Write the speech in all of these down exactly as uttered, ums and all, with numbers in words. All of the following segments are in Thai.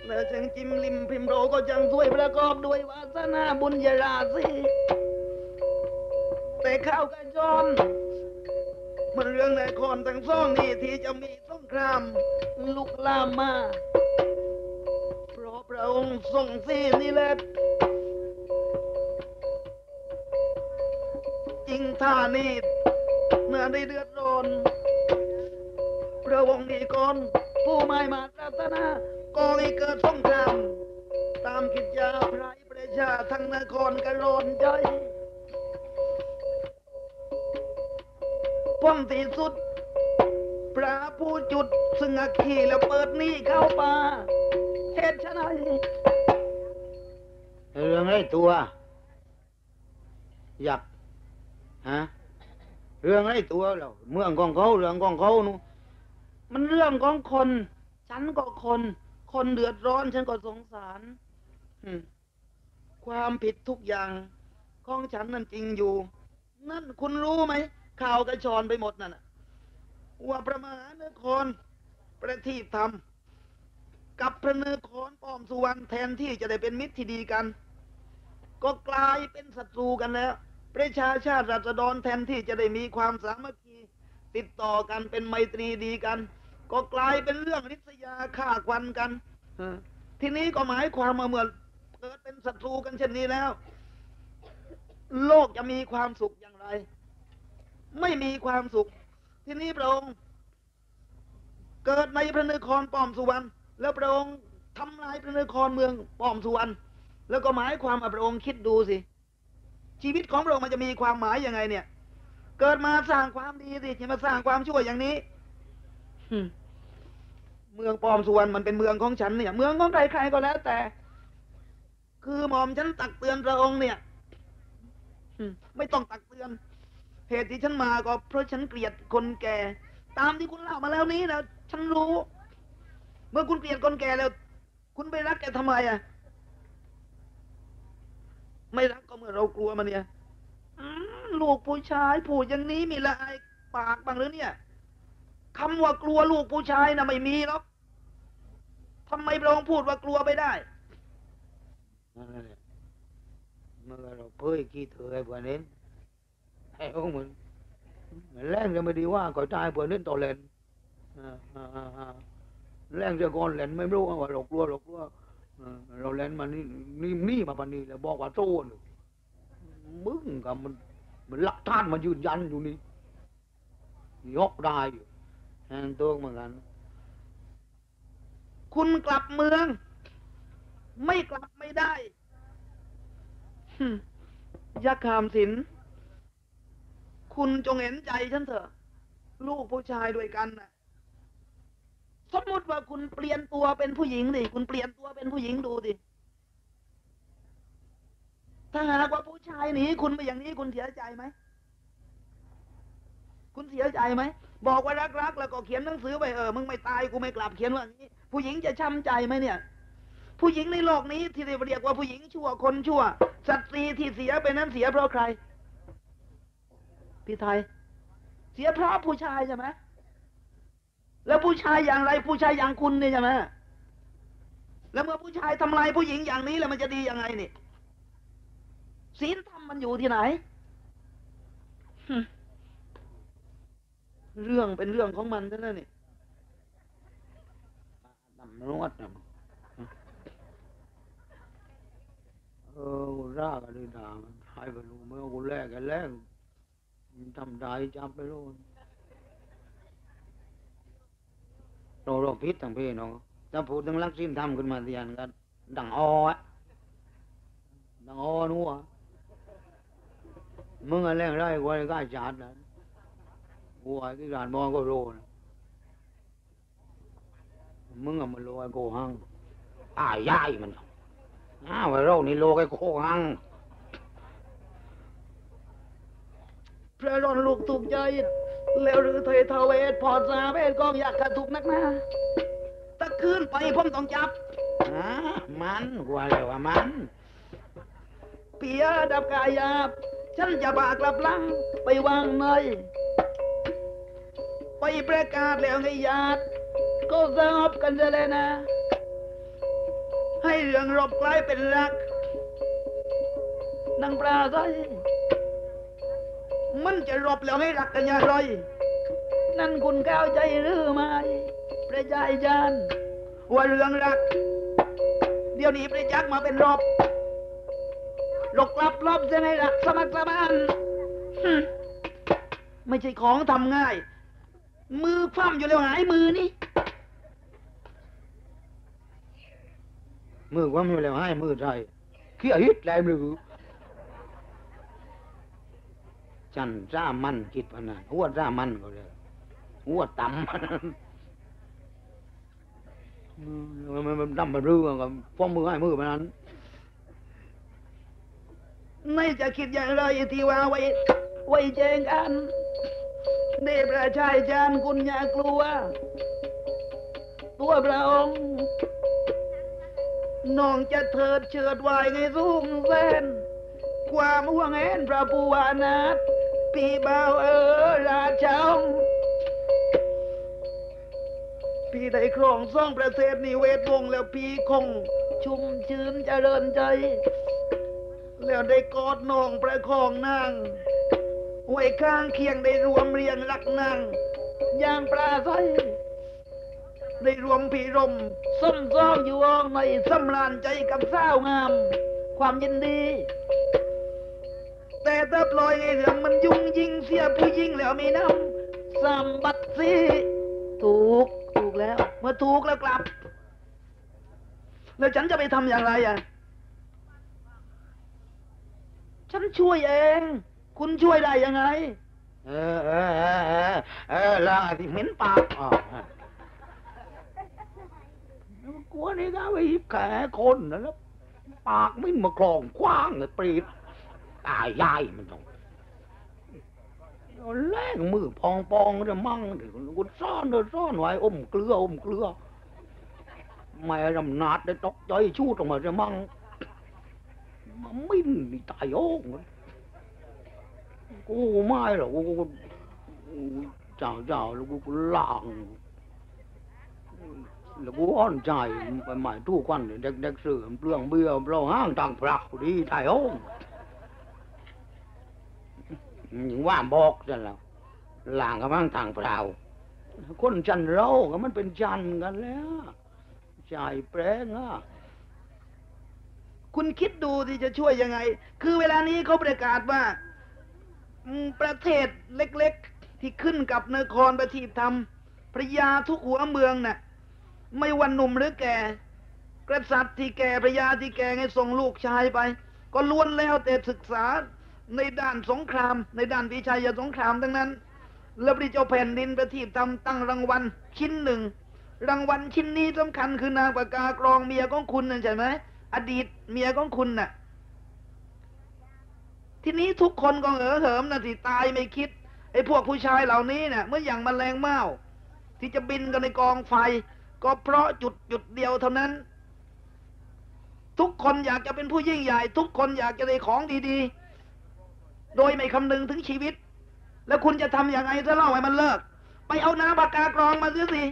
แล้วจังจิมลิมพิมโรก็จังช่วยประกอบด้วยวาสนาบุญญาราศีแต่ข้าวกันจอนมันเรื่องในคอนทั้งสองนี่ที่จะมีสงครามลุกลามมาเพราะพระองค์ทรงสีนี่แหละจริงท่านี่เมื่อได้เดือดร้อนพระองค์นี่ก่อนผู้ไม่มาปรารถนาก็ให้เกิดสงครามตามกิจยาพระประชาทั้งนครกระโลนใจพ้นที่สุดพระผู้จุดซึ่งอักขีแล้วเปิดนี่เข้าป่าเหตุไฉนเรื่องไรตัวอยากฮะเรื่องไรตัวเราเมืองของเขาเรื่องของเขานู่มันเรื่องของคนฉันก็คนคนเดือดร้อนฉันก็สงสารความผิดทุกอย่างของฉันนั่นจริงอยู่นั่นคุณรู้ไหมข่าวกระชอนไปหมดนั่นว่าพระมหานครประทีปธรรมกับพระนครป้อมสุวรรณแทนที่จะได้เป็นมิตรที่ดีกันก็กลายเป็นศัตรูกันแล้วประชาชาติราษฎรแทนที่จะได้มีความสามัคคีติดต่อกันเป็นไมตรีดีกันก็กลายเป็นเรื่องริษยาฆ่าควันกันทีนี้ก็หมายความมาเมื่อเกิดเป็นศัตรูกันเช่นนี้แล้วโลกจะมีความสุขอย่างไรไม่มีความสุขทีนี้พระองค์เกิดในพระนครป้อมสุวรรณแล้วพระองค์ทำลายพระนครเมืองป้อมสุวรรณแล้วก็หมายความว่าพระองค์คิดดูสิชีวิตของพระองค์มันจะมีความหมายยังไงเนี่ยเกิดมาสร้างความดีสิจะมาสร้างความชั่วอย่างนี้เมืองป้อมสุวรรณมันเป็นเมืองของฉันเนี่ยเมืองของใครๆก็แล้วแต่คือหม่อมฉันตักเตือนพระองค์เนี่ยไม่ต้องตักเตือนเหตุที่ฉันมาก็เพราะฉันเกลียดคนแก่ตามที่คุณเล่ามาแล้วนี้นะฉันรู้เมื่อคุณเกลียดคนแก่แล้วคุณไปรักแกทำไมอ่ะไม่รักก็เมื่อเรากลัวมันเนี่ยลูกผู้ชายพูดอย่างนี้มีละอายปากบ้างหรือเนี่ยคำว่ากลัวลูกผู้ชายนะไม่มีหรอกทำไมพระองค์พูดว่ากลัวไปได้นั่นแหละเมื่อเราเพ้อกี่เถอะไอ้พวกนี้ไอ้พวกมันแรงจะไม่ดีว่าก่อยตายพวกนี้ต่อเล่นแรงจะก่อนเล่นไม่รู้ว่าเรากลัวเรากลัวเราเล่นมานี่นี่นี่มาปนนี้แล้วบอกว่าโต้นมึงกับมันมันหลักฐานมันยืนยันอยู่นี่ยกได้อยู่แทนตัวเหมือนกันคุณกลับเมืองไม่กลับไม่ได้ยักษ์ขามสินคุณจงเห็นใจฉันเถอะลูกผู้ชายด้วยกันนะสมมติว่าคุณเปลี่ยนตัวเป็นผู้หญิงดิคุณเปลี่ยนตัวเป็นผู้หญิงดูดิถ้าหากว่าผู้ชายหนีคุณไปอย่างนี้คุณเสียใจไหมคุณเสียใจไหมบอกว่ารักๆแล้วก็เขียนหนังสือไปเออมึงไม่ตายกูไม่กลับเขียนว่าอย่างนี้ผู้หญิงจะช้ำใจไหมเนี่ยผู้หญิงในโลกนี้ที่เรียกว่าผู้หญิงชั่วคนชั่วสตรีที่เสียไปนั้นเสียเพราะใครพี่ไทยเสียเพราะผู้ชายใช่ไหมแล้วผู้ชายอย่างไรผู้ชายอย่างคุณเนี่ยใช่ไหมแล้วเมื่อผู้ชายทำลายผู้หญิงอย่างนี้แล้วมันจะดียังไงนี่ศีลธรรมมันอยู่ที่ไหนเรื่องเป็นเรื่องของมันซะแล้วนี่ดำรวดนะเออร่ากันเลยด่ามันใครไปรู้เมื่อกูแลกกันแลกทำได้จับไปรู้เราเราพิษทั้งพี่น้องถ้าพูดถึงลักษิณทำขึ้นมาเรียนกันดังอ้อดังอ้อนัวมึงอะไรได้กว่าก็จัดนะกูไอ้ที่การมองก็รู้นะมึงอะมันโลไอ้โกหังอ้ายย่ายมันอ้าวไอ้เรานี่โลไอ้โกหังพระรอนลูกถูกใจแล้วหรือเททเวศพอซาเวศก็อยากกระทุกนักหน้าตะคืนไปผมต้องจับอ่ามันกว่าแล้วว่ามันเปียดับกายาบฉันจะบากลับลังไปวางเนยไปประกาศแล้วไงญาติก็ทราบกันจะเลยนะให้เรื่องรบกลายเป็นรักนางปลาไทยมันจะรบแล้วให้รักกันอย่างไรนั่นคุณก้าวใจหรือไม่พระยายจานว่าเรื่องรักเดี๋ยวนี้ประจักษ์มาเป็นรบหลกลับรบจะให้รักสมัครสมานไม่ใช่ของทำง่ายมือคว่ำอยู่แล้วหายมือนี่มือว่าไม่แล้วให้มือใจเขี้ยฮิตแรงหรือจันจ้ามันคิดพนันหัวจ้ามันก็เลยหัวต่ำมันมันดำมันรื้อกับฟ้องมือให้มือพนันไม่จะคิดอย่างไรที่ว่าไว้ไว้แจ้งกันเดชประชายจานคุณอย่ากลัวตัวพระองค์น้องจะเถิดเฉิดไหวไงสูงเส้นความห่วงแหนพระภูวานาถพี่บ่าวเออราชองพี่ได้ครองซ่องประเทศนิเวศวงแล้วพี่คงชุ่มชื้นเจริญใจแล้วได้กอดน้องประคองนางไว้ข้างเคียงได้รวมเรียงรักนางอย่างปลาไทยได้รวมพี่รมส้มซ้อมอยู่อ่องในสำราญใจกับสาวงามความยินดีแต่ถ้าปล่อยให้เรื่องมันยุ่งยิ่งเสียผู้ยิ่งแล้วมีน้ำสามบัตสิถูกถูกแล้วเมื่อถูกแล้วกลับแล้วฉันจะไปทำอย่างไรอ่ะฉันช่วยเองคุณช่วยได้ยังไงเออเออเออเออเออแล้วที่เหม็นปากอ๋อกลัวนี่ก็ไปแก่คนนะแล้วปากไม่มากรองกว้างเลยปรีดตายยายมันต้องแรงมือพองปองจะมั่งถึงกูซ่อนเลยซ่อนไว้อมเกลืออมเกลือแม่รำนาดได้ตกใจชูดออกมาจะมั่งมันมิ้นนี่ตายโอ้งกูไม่หรอกกูเจ้าเจ้าแล้วกูล่างแล้วกูอ่อนใจไปหมายทุกวันเด็กเด็กเสื่อมเปลืองเบี้ยเราห้างต่างปลักดีตายโอ้งอย่างว่าบอกจันแล้วหลังก็มั่งต่างเปล่าคนจันเราก็มันเป็นจันกันแล้วใจแปลงอ่ะคุณคิดดูที่จะช่วยยังไงคือเวลานี้เขาประกาศว่าประเทศเล็กๆที่ขึ้นกับนครประทีปธรรมพระยาทุกหัวเมืองน่ะไม่วันหนุ่มหรือแก่กษัตริย์ที่แก่พระยาที่แก่ให้ส่งลูกชายไปก็ล้วนแล้วแต่ศึกษาในด้านสงครามในด้านวิชัยสงครามทั้งนั้นแล้วพระเจ้าแผ่นดินประทีปธรรมตั้งรางวัลชิ้นหนึ่งรางวัลชิ้นนี้สำคัญคือนางปากากรองเมียของคุณนั่นใช่ไหมอดีตเมียของคุณน่ะทีนี้ทุกคนก็เออเหิมนะที่ตายไม่คิดไอ้พวกผู้ชายเหล่านี้น่ะเมื่ออย่างแมลงเม่าที่จะบินกันในกองไฟก็เพราะจุดจุดเดียวเท่านั้นทุกคนอยากจะเป็นผู้ยิ่งใหญ่ทุกคนอยากจะได้ของดีๆโดยไม่คำนึงถึงชีวิตแล้วคุณจะทำอย่างไรถ้าเล่าให้มันเลิกไปเอาน้ำปากกากรองมาเสียสิ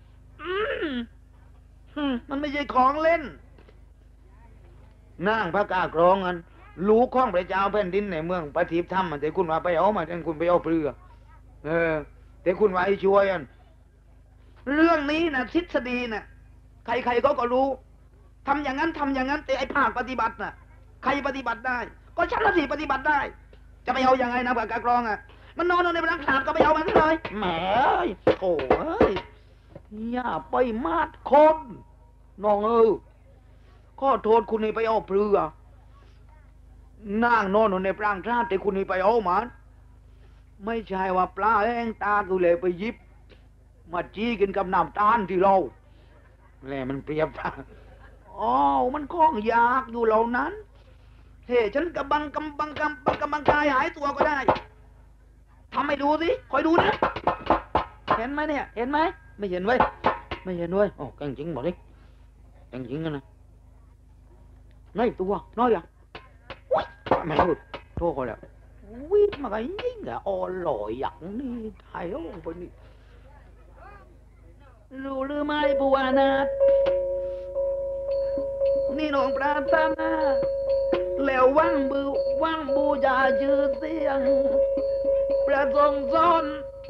มันไม่ใช่ของเล่นนางพระกากรองกันรู้ข้องพระเจ้าแผ่นดินในเมืองประทีปธรรมแต่คุณว่าไปเอามาแต่คุณไปเอาเปลือกเออแต่คุณว่าไอ้ช่วยกันเรื่องนี้นะทฤษฎีนะใครๆก็ก็รู้ทำอย่างนั้นทำอย่างนั้นแต่ไอ้ภาคปฏิบัติน่ะใครปฏิบัติได้ก็ฉันละสิปฏิบัติได้จะไปเอาอย่างไงนะปากกากรองอ่ะมันนอนในรังขาดก็ไปเอามันเลยแหมโถ่เอ้ยอย่าไปมาดคนน้องเออขอโทษคุณนี่ไปเอาเปลือกนั่งนอนในปรางชาติแต่คุณนี่ไปเอามันไม่ใช่ว่าปลาแห้งตากูเลยไปยิบมาจี้กินกับน้ำตาลที่เราแหละมันเปรียบอ๋อมันคล้องยากอยู่เหล่านั้นเฮ้ฉันกำบังกำบังกำบังกำบังกายหายตัวก็ได้ทำให้ดูสิคอยดูนะเห็นไหมเนี่ยเห็นไหมไม่เห็นเว้ยไม่เห็นเว้ยโอ้กังจริงบอกดิกังจริงกันนะน้อยตัวน้อยอ่ะไม่รู้โทษเขาแล้ววิ่งมาไงยิ่งอ่ะอร่อยอย่างนี้ไทยโอ้ไปนี่รู้หรือไม่บัวนาถนี่น้องปรารถนาแล้ววังบูวังบูญาชื่อเสียงประสงค์สอน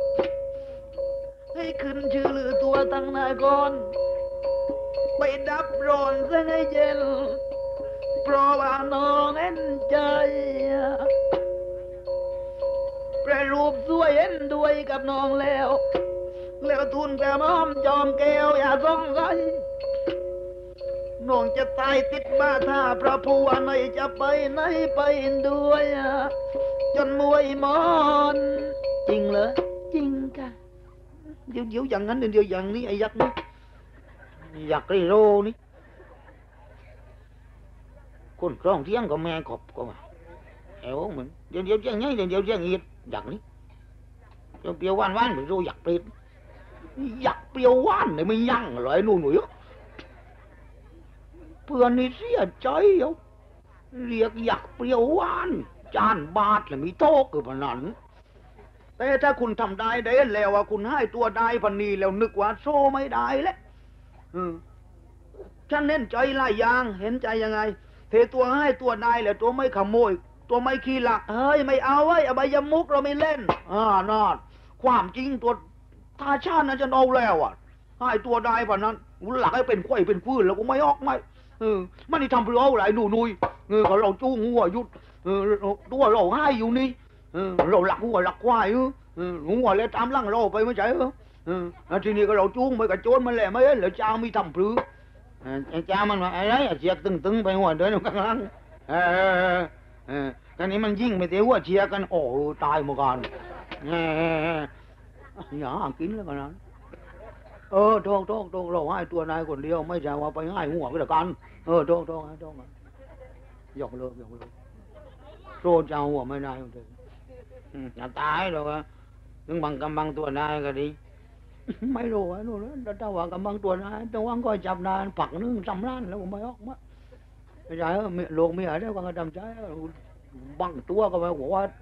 ให้ขึ้นชื่อหรือตัวตั้งนายก่อนไปดับร้อนซะให้เย็นเพราะว่าน้องเห็นใจประรูปสวยเห็นด้วยกับน้องแล้วแล้วทุนกระหม่อมจอมแก้วอย่าสงสัยน้องจะตายติดบ้าท่าพระผู้ว่าไหนจะไปไหนไปด้วยจนมวยมอนจริงเหรอจริงค่ะเดี๋ยวเดี๋ยวอย่างนั้นเดี๋ยวอย่างนี้ไอ้ยักษ์นี่ยักษ์ไรโรนี่คนครองเที่ยงก็แม่กบก็มาเอวมันเดี๋ยวเดี๋ยวอย่างนี้เดี๋ยวเดี๋ยวอย่างนี้ยักษ์นี่เดี๋ยวเปรี้ยวหวานหวานไปโรยักษ์เปรี้ยวยักษ์เปรี้ยวหวานเนี่ยไม่ยั่งเลยนู่นหนุ่ยเพื่อนนี่เสียใจเอ้าเรียกยักษ์เปรี้ยวหวานจานบาทเลยมีโต๊ะคือพนันแต่ถ้าคุณทำได้ได้แล้วว่าคุณให้ตัวได้พันนี้แล้วนึกว่าโซ่ไม่ได้แล้วฉันเน้นใจหลายอย่างเห็นใจยังไงเทตัวให้ตัวได้แล้วตัวไม่ขโมยตัวไม่ขี้หลักเฮ้ยไม่เอาไว้อบายมุกเราไม่เล่นอ่านอดความจริงตัวทาชาตินั้นจะเอาแล้วอ่ะให้ตัวได้พันนั้นหลักให้เป็นข้อยเป็นฟื้นแล้วก็ไม่ออกไม่เออมันนี่ทำเพื่อเอาหลายหนูนุยเออเขาเราจู้งัวยุดเออตัวเราให้อยู่นี่เออเราหลักงัวหลักควายเอองัวเลยตามลังเราไปไม่ใช่เหรอเออทีนี้ก็เราจู้ไปกับโจรมันแหละไม่เห็นแล้วจ้ามีทำเพื่อจ้ามันว่าอะไรเชียกตึงๆไปหัวเดินข้างล่างเออเออตอนนี้มันยิ่งไปเตี้ยวเชียกันโอ้ตายหมดกันเอออย่ากินแล้วกันนะเออโทษโทษโทษเราให้ตัวนายคนเดียวไม่ใช่ว่าไปให้หัวก็แล้วกันเออโทษโทษโทษหยอกเลยหยอกเลยโทษเจ้าหัวไม่ได้เลยจะตายหรอกถึงบางกำบังตัวนายก็ดีไม่รู้ไอ้นู่นแล้วถ้าว่ากำบังตัวนายแต่ว่าก็จับนายผักนึงจำร้านแล้วผมไม่ออกมาไม่ใช่โลกมีอะไรก็ทำใจบังตัวก็ไปบอกว่า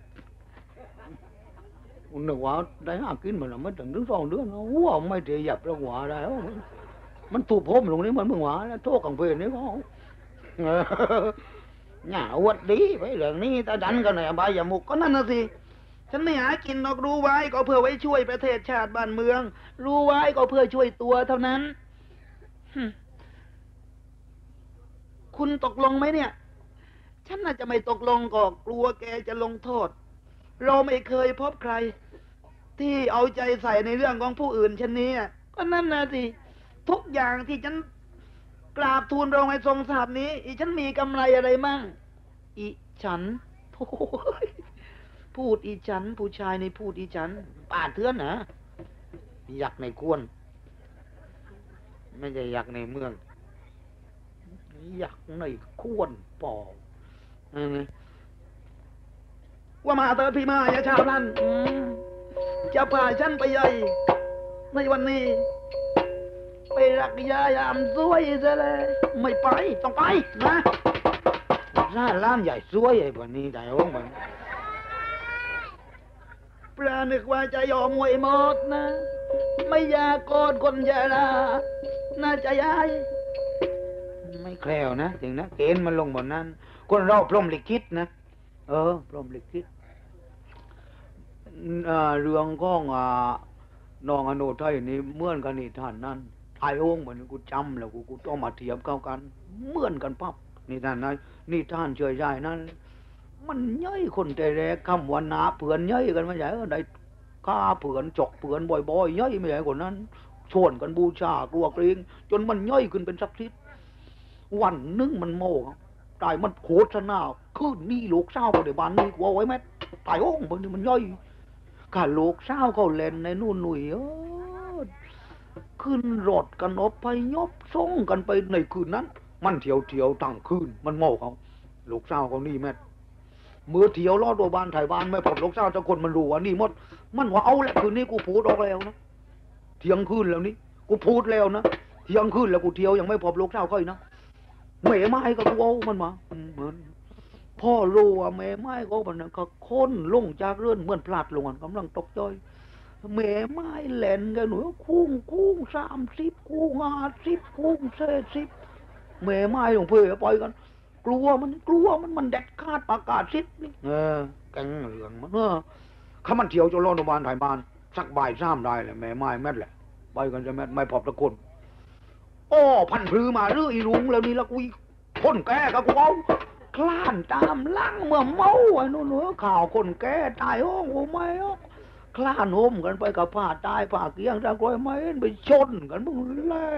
หนึ่งว่าได้หากินมันไม่ถึงถึงสองเดือนหัวไม่เทียบแล้วหัวได้มันถูกพมลงนี้มันมึงหัวแล้วโทษของเพื่อนนี่ก็หน้าวัดดีไปเรื่องนี้แต่ดันกันไหนใบยามุกก็นั่นน่ะสิฉันไม่หากินนอกรู้ไว้ก็เพื่อไว้ช่วยประเทศชาติบ้านเมืองรู้ไว้ก็เพื่อช่วยตัวเท่านั้นคุณตกลงไหมเนี่ยฉันน่าจะไม่ตกลงก็กลัวแกจะลงโทษเราไม่เคยพบใครที่เอาใจใส่ในเรื่องของผู้อื่นเช่นนี้ก็นั่นนะสิทุกอย่างที่ฉันกราบทูลพระองค์ให้ทรงทราบนี้อีฉันมีกำไรอะไรมั่งอีฉันพูดอีฉันผู้ชายในพูดอีฉันป่าเถื่อนนะอยากในกวนไม่ใช่อยากในเมืองอยากในกวนปอว่ามาเตอพี่มาอย่าชาวนั้นจะพาฉันไปใหญ่ในวันนี้ไปรักยายามสวยซะเลยไม่ไปต้องไปนะร้านร้านใหญ่สวยไอ้วันนี้ใจโอ้งมันปรานึกว่าจะยอมมวยหมดนะไม่อยากกอดคนยาลาน่าจะยายไม่แคล้วนะจริงนะเกณฑ์มันลงบนนั้นคนเราพรหมลิขิตนะเออพรหมลิขิตเรื่องของน้องอโนไทยนี่เหมือนกันนี่ท่านนั้นไอ้องค์เหมือนกูจำแล้วกูกูต้องมาเทียบเข้ากันเหมือนกันปั๊บนี่ท่านนั้นนี่ท่านเฉยใจนั้นมันย่อยคนแต่แรกคำวันนาเผื่อนย่อยกันไม่ใช่ได้ฆ่าเผื่อนจกเผื่อนบ่อยๆย่อยไม่ใช่คนนั้นชวนกันบูชากลัวเกรงจนมันย่อยขึ้นเป็นสักทิศวันนึงมันโม่ตายมันโคตรนาขึ้นนี่โลกเศร้าก็เดี๋ยวบ้านนี่กลัวไว้แม่ตายโอ้งบางทีมันย่อยข้าโลกเศร้าเขาเล่นในนู่นหนุ่ยเออขึ้นรถกันออกไปยบส่งกันไปในคืนนั้นมันเที่ยวเที่ยวตั้งคืนมันโม่เขาโลกเศร้าเขานี่แม่เมื่อเที่ยวลอดตัวบ้านถ่ายบ้านไม่พบโลกเศร้าจะคนมันรู้ว่านี่มดมันว่าเอาแหละคืนนี้กูพูดออกแล้วนะเที่ยงคืนแล้วนี่กูพูดแล้วนะเที่ยงคืนแล้วกูเที่ยวยังไม่พบโลกเศร้าค่อยนะแม่ไม้ก็กูเอามันมาเหมือนพ่อรู้ว่าแม่ไม้ก็มันก็ค้นลงจากเรื่อนเหมือนพลาดลงกำลังตกใจแม่ไม้แหลนกันหนูคุ้งคุ้งสามสิบคุ้งห้าสิบคุ้งเศษสิบแม่ไม้หลวงเพื่อปล่อยกันกลัวมันกลัวมันมันเด็ดขาดประกาศสิทธิ์นี่เออแกงเหลืองมันเออข้ามันเที่ยวจะรอโรงพยาบาลถ่ายบ้านสักบ่ายซ้ำได้เลยแม่ไม้แม่แหละไปกันจะแม่ไม่พบตะคนอ้อพันพลือมาเรื่อยรุงแล้วนี่ละกูคนแก่กับกูเอาคลานตามลังเมื่อเมาไอ้นู่นเนื้อข่าวคนแก่ตายห้องโอ้ไม่คลานห่มกันไปกับผ้าตายผ้าเกียงตะกรอยไม้ไปชนกันมึงแล่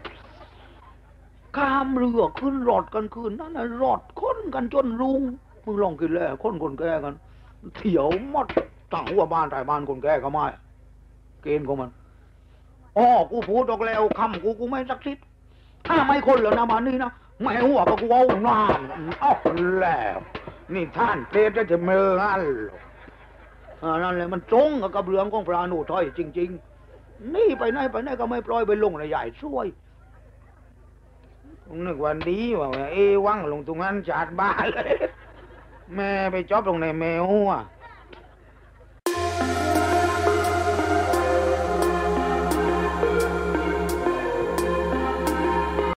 ข้ามเรือขึ้นรถกันคืนนั่นน่ะรถคนกันจนรุงมึงลองกินแล้วคนคนแก่กันเถียวหมดตั้งหัวบ้านถ่ายบ้านคนแก่ก็ไม่เกณฑ์ของมันอ๋อกูพูดออกแล้วคำกูกูไม่สักทิศถ้าไม่คนแล้วนะบ้านนี้นะไม่หัวกับกูเอาหน้าเอ้าแล้วนี่ท่านเปรตจะเมืองันนั่นเลยมันตรงกับเรื่องของพระนุถอยจริงๆนี่ไปไหนไปไหนก็ไม่ปล่อยไปลงในใหญ่ช่วยนึกวันดีว่าเอวังลงตรงนั้นจัดบ้านเลยแม่ไปจอบลงในแมวอ่ะ